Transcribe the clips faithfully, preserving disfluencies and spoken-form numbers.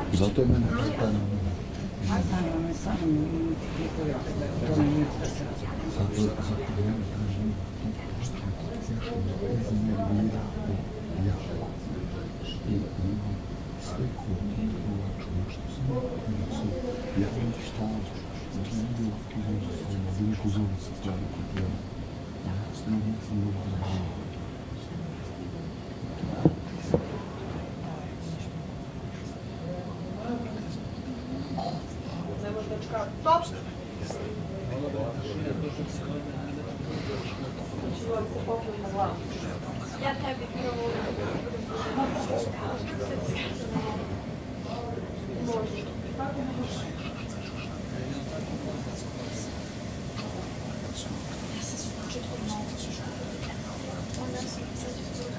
Zato je mene pitanje. A znam, ono je samo mi ti klikovi, to ne nije da se razumije. Zato je mene kažem, nešto ne bira ja. I imam sliku tuvaču, nešto sam napisao, ja sam ti stavio, znači ne bilo knjižnicu svojima, Vinku Zovica stvari kupio. Ja sam nisam dobro da Stop! Ja tebi prvo... Može. Ja sam se počet od malo. Onda sam se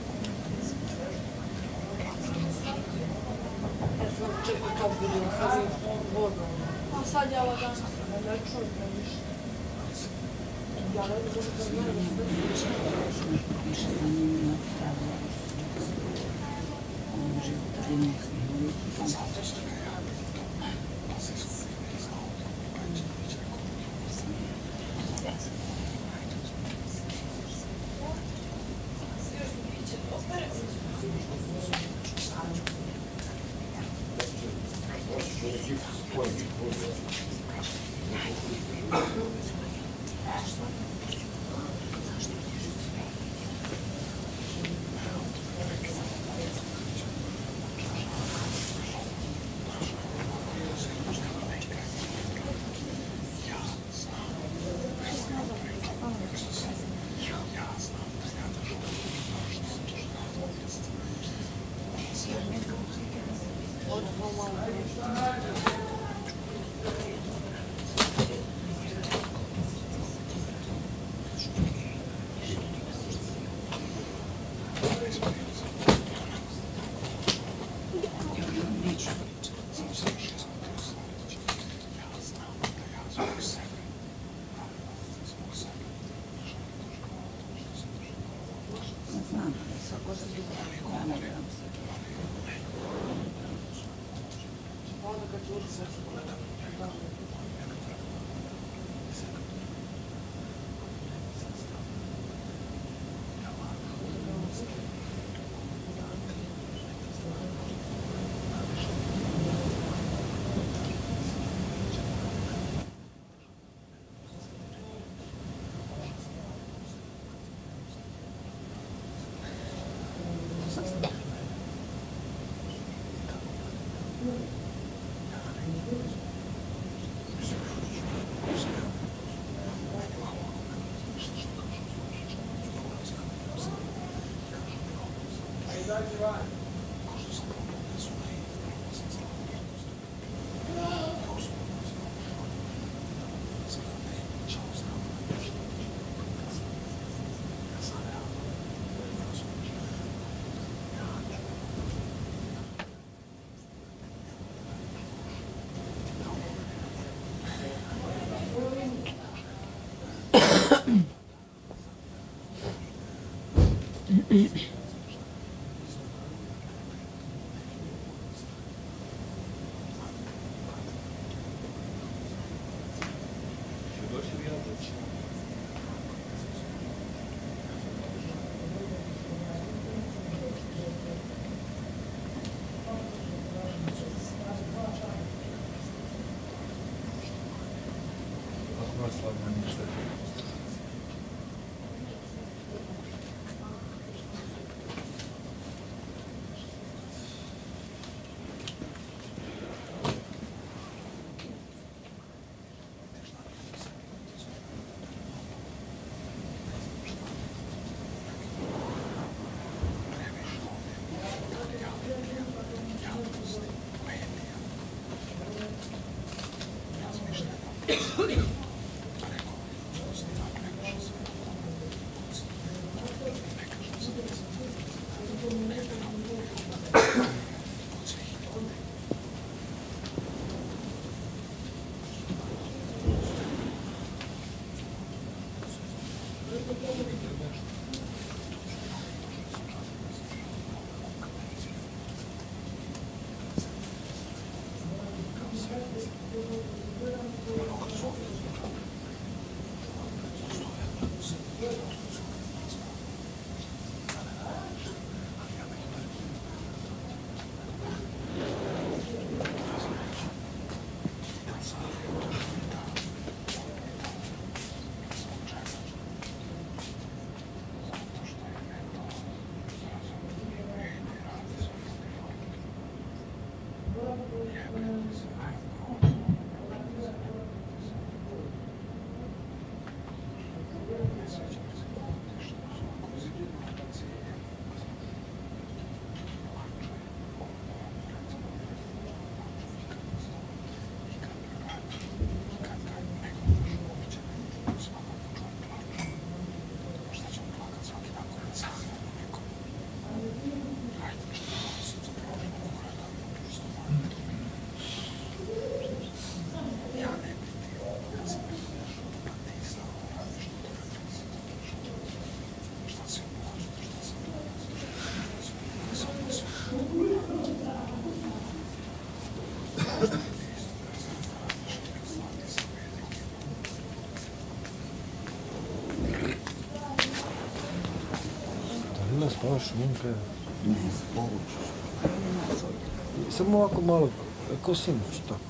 ja sam čekao kao budu, sad je vodno. A sad ja ovo danas ne čujem više. Ja ne znam da znam da sve Više za njim na pravu. Ovo života je njih. Znam, svako se dugo, ja ne gledam se. Onda kad ću ući sve se gledam. Da li nas spavaš šminka? Ne, spavaš. Samo ovako malo, ko sinoć tako.